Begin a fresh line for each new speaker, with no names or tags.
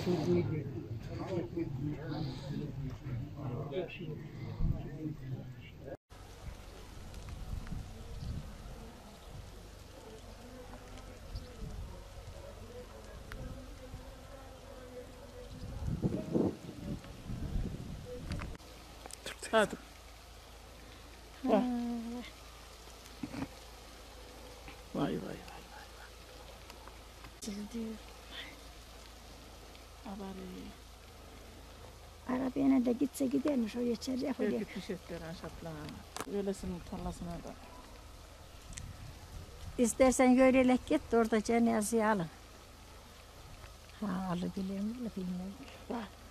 Hadi. Vay. Vay vay vay.
Diyor.
Abari.
Arabaya da gitse gidermiş o geçer ya.
Her gitmiş etler aşapla. Öylesinin tarlasına da.
İstersen yörelek git de orada cenazeyi alın. Ha alabilir mi bilmiyorum.
Vay.